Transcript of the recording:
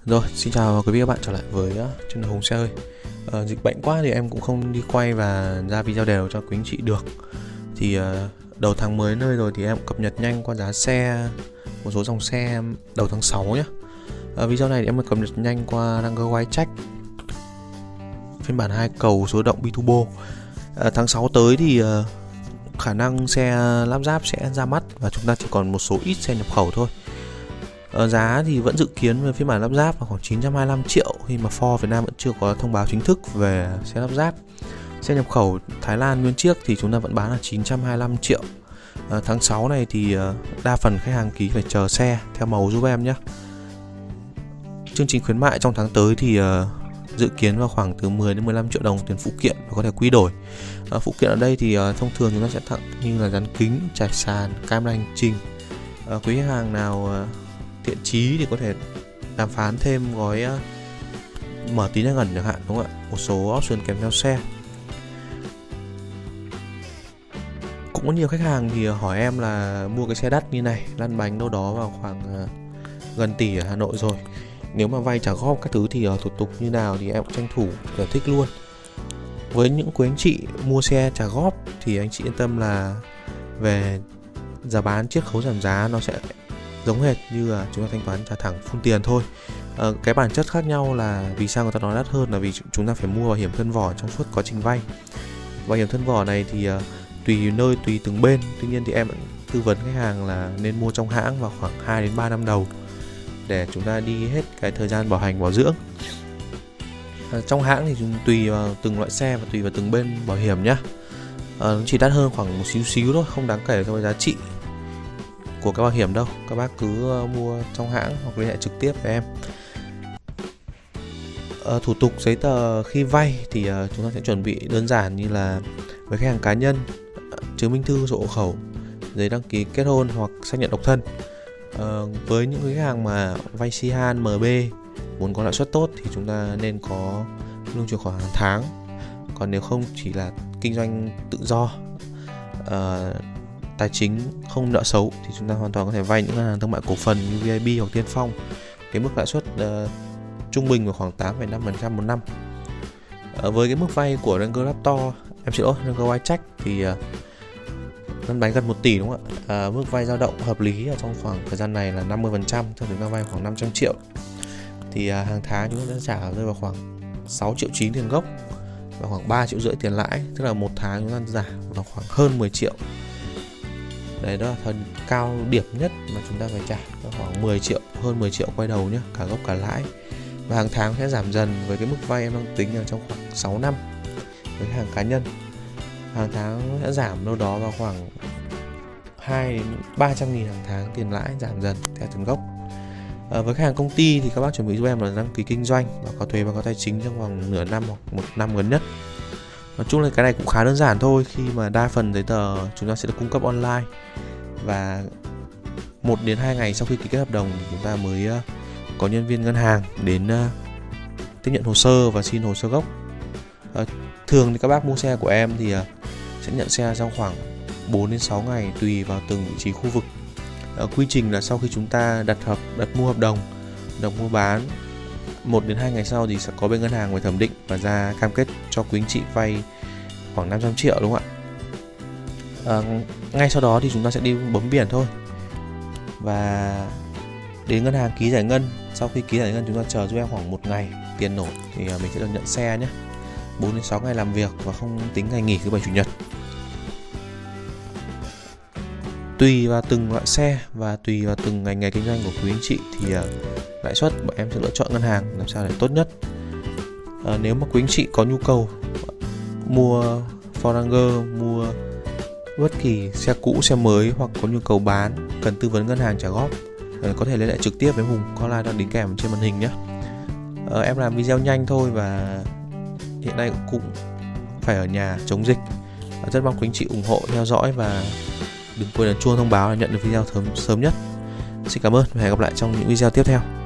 Rồi, xin chào quý vị và các bạn trở lại với channel Hùng Xe ơi. Dịch bệnh quá thì em cũng không đi quay và ra video đều cho quý anh chị được. Thì đầu tháng mới nơi rồi thì em cập nhật nhanh qua giá xe một số dòng xe đầu tháng 6 nhé. Video này thì em cập nhật nhanh qua Ranger Wildtrak phiên bản 2 cầu số động Biturbo. Tháng 6 tới thì khả năng xe lắp ráp sẽ ra mắt và chúng ta chỉ còn một số ít xe nhập khẩu thôi. Giá thì vẫn dự kiến về phiên bản lắp ráp là khoảng 925 triệu khi mà Ford Việt Nam vẫn chưa có thông báo chính thức về xe lắp ráp. Xe nhập khẩu Thái Lan nguyên chiếc thì chúng ta vẫn bán là 925 triệu. Tháng 6 này thì đa phần khách hàng ký phải chờ xe theo màu giúp em nhé. Chương trình khuyến mại trong tháng tới thì dự kiến vào khoảng từ 10 đến 15 triệu đồng tiền phụ kiện và có thể quy đổi. Phụ kiện ở đây thì thông thường chúng ta sẽ tặng như là dán kính, trải sàn, camera hành trình. Quý khách hàng nào thiện chí thì có thể đàm phán thêm gói mở tín năng ẩn chẳng hạn, đúng không ạ? Một số option kèm theo xe. Cũng có nhiều khách hàng thì hỏi em là mua cái xe đắt như này lăn bánh đâu đó vào khoảng gần tỷ ở Hà Nội rồi, nếu mà vay trả góp các thứ thì thủ tục như nào thì em cũng tranh thủ giải thích luôn. Với những quý anh chị mua xe trả góp thì anh chị yên tâm là về giá bán chiết khấu giảm giá nó sẽ giống hệt như là chúng ta thanh toán trả thẳng full tiền thôi. Cái bản chất khác nhau là vì sao người ta nói đắt hơn là vì chúng ta phải mua bảo hiểm thân vỏ trong suốt quá trình vay. Bảo hiểm thân vỏ này thì tùy nơi tùy từng bên, tuy nhiên thì em tư vấn khách hàng là nên mua trong hãng vào khoảng 2 đến 3 năm đầu để chúng ta đi hết cái thời gian bảo hành bảo dưỡng. Trong hãng thì chúng tùy vào từng loại xe và tùy vào từng bên bảo hiểm nhá. Nó chỉ đắt hơn khoảng một xíu thôi, không đáng kể so với giá trị của các bảo hiểm đâu. Các bác cứ mua trong hãng hoặc liên hệ trực tiếp với em. Thủ tục giấy tờ khi vay thì chúng ta sẽ chuẩn bị đơn giản như là với khách hàng cá nhân, chứng minh thư, sổ hộ khẩu, giấy đăng ký kết hôn hoặc xác nhận độc thân. Với những khách hàng mà vay Sihan, MB muốn có lãi suất tốt thì chúng ta nên có lương chuyển khoản hàng tháng. Còn nếu không chỉ là kinh doanh tự do, tài chính không nợ xấu thì chúng ta hoàn toàn có thể vay những ngân hàng thương mại cổ phần như VIB hoặc Tiên Phong. Cái mức lãi suất trung bình vào khoảng 8,5% một năm. Với cái mức vay của Ranger Raptor, Ranger Wildtrak thì lăn bánh gần 1 tỷ, đúng không ạ? Mức vay dao động hợp lý ở trong khoảng thời gian này là 50%, cho chúng ta vay khoảng 500 triệu. Thì hàng tháng chúng ta sẽ trả rơi vào khoảng 6,9 triệu tiền gốc và khoảng 3,5 triệu tiền lãi, tức là một tháng chúng ta trả vào khoảng hơn 10 triệu. Đấy, đó là phần cao điểm nhất mà chúng ta phải trả khoảng 10 triệu, hơn 10 triệu quay đầu nhé, cả gốc cả lãi. Và hàng tháng sẽ giảm dần với cái mức vay em đang tính là trong khoảng 6 năm. Với hàng cá nhân, hàng tháng sẽ giảm đâu đó vào khoảng 2 đến 300 nghìn hàng tháng tiền lãi, giảm dần theo tiền gốc. Với khách hàng công ty thì các bác chuẩn bị giúp em là đăng ký kinh doanh và có thuế và có tài chính trong vòng nửa năm hoặc một năm gần nhất. Nói chung là cái này cũng khá đơn giản thôi, khi mà đa phần giấy tờ chúng ta sẽ được cung cấp online và 1 đến 2 ngày sau khi ký kết hợp đồng thì chúng ta mới có nhân viên ngân hàng đến tiếp nhận hồ sơ và xin hồ sơ gốc. Thường thì các bác mua xe của em thì sẽ nhận xe trong khoảng 4 đến 6 ngày tùy vào từng vị trí khu vực. Quy trình là sau khi chúng ta đặt mua hợp đồng mua bán, 1 đến 2 ngày sau thì sẽ có bên ngân hàng phải thẩm định và ra cam kết cho quý anh chị vay khoảng 500 triệu, đúng không ạ? Ngay sau đó thì chúng ta sẽ đi bấm biển thôi và đến ngân hàng ký giải ngân. Sau khi ký giải ngân chúng ta chờ giúp em khoảng 1 ngày tiền nổ thì mình sẽ được nhận xe nhé. 4 đến 6 ngày làm việc và không tính ngày nghỉ thứ Bảy Chủ nhật. Tùy vào từng loại xe và tùy vào từng ngành nghề kinh doanh của quý anh chị thì lãi suất bọn em sẽ lựa chọn ngân hàng làm sao để tốt nhất. Nếu mà quý anh chị có nhu cầu mua Ford Ranger, mua bất kỳ xe cũ, xe mới hoặc có nhu cầu bán, cần tư vấn ngân hàng trả góp, có thể liên hệ trực tiếp với Hùng, hotline đang đính kèm trên màn hình nhé. Em làm video nhanh thôi và hiện nay cũng phải ở nhà chống dịch. Rất mong quý anh chị ủng hộ theo dõi và đừng quên ấn chuông thông báo để nhận được video sớm nhất. Xin cảm ơn và hẹn gặp lại trong những video tiếp theo.